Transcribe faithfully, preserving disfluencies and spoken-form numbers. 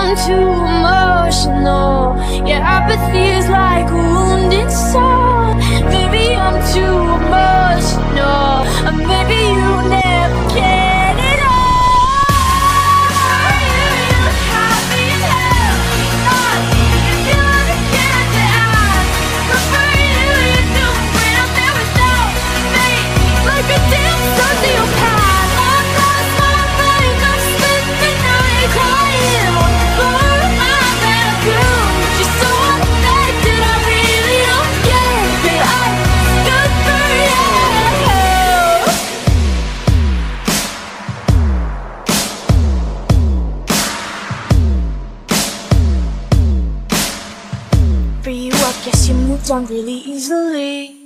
I'm too emotional. Yeah, apathy is like a wounded soul. Maybe I'm too emotional, or maybe you never get it all. You, you happy as hell. Not if you understand that I prefer you. You do when I'm there without me, like a damn sociopath. I cross my mind, I'm sleeping night, crying on the floor of my bedroom. Just so affected, I really don't get that I stood for you. For you, I guess you moved on really easily.